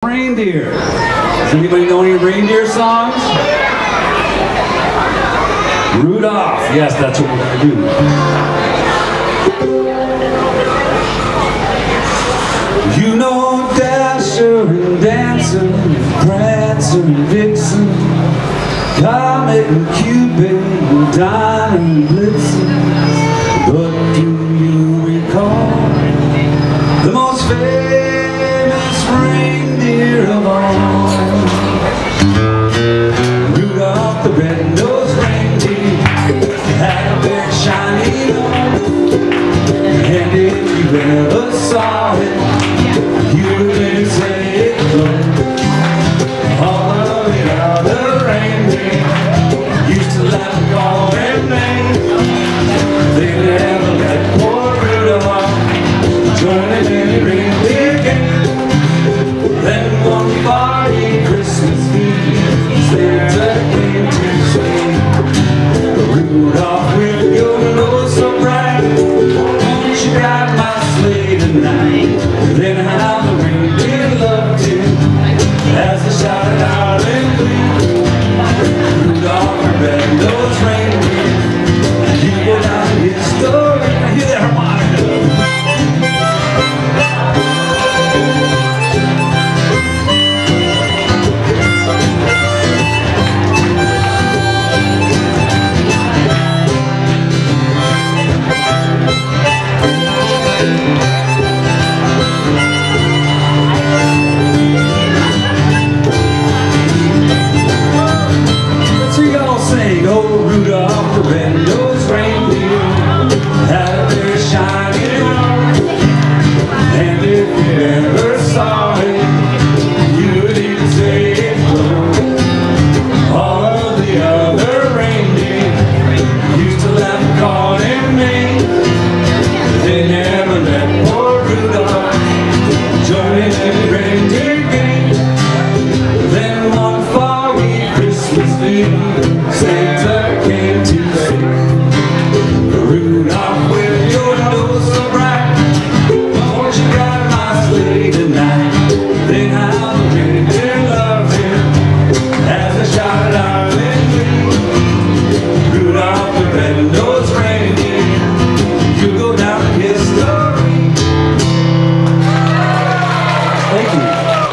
Reindeer. Does anybody know any reindeer songs? Rudolph. Yes, that's what we're going to do. You know Dasher and Dancer, Prancer and Vixen, Comet and Cupid and Dinah and Blitzen. But do you recall the most famous reindeer of all? Rudolph the red-nosed reindeer had a very shiny nose, and if you ever saw it, you would really say it glowed. All of the other reindeer used to laugh and call their names. They never let poor Rudolph join in any reindeer game. Then one foggy Christmas Eve, Santa came to say, Rudolph, with your nose so bright, won't you ride my sleigh tonight? Then how the reindeer loved him as they shouted out in glee, Rudolph the red-nosed reindeer, you go down in history. Hear that harmonica. Let's hear y'all sing, oh Rudolph the red-nosed reindeer had a very shiny nose, and if you ever saw it, you would even say it glowed. All of the other reindeer used to laugh and call him names. They never let poor Rudolph join in any reindeer game. Then one foggy Christmas Eve, Santa came to say, Rudolph, with your nose so bright, won't you ride my sleigh tonight? Then how the reindeer loved him as they shouted out in glee, Rudolph the red-nosed reindeer, you go down in history. Thank you.